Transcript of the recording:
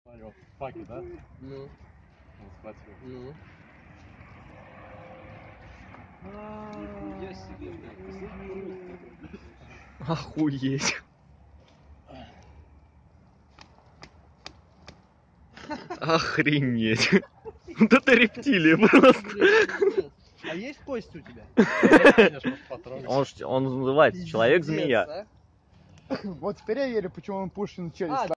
Смотри, вот паки, да? Ну. Он схватил. Ну. Я себе, блядь, Охуеть. Охренеть. Вот это рептилия просто. А есть кость у тебя? Конечно, потрогать. Он называется человек-змея. Вот теперь я верю, почему он Пушкин челюсть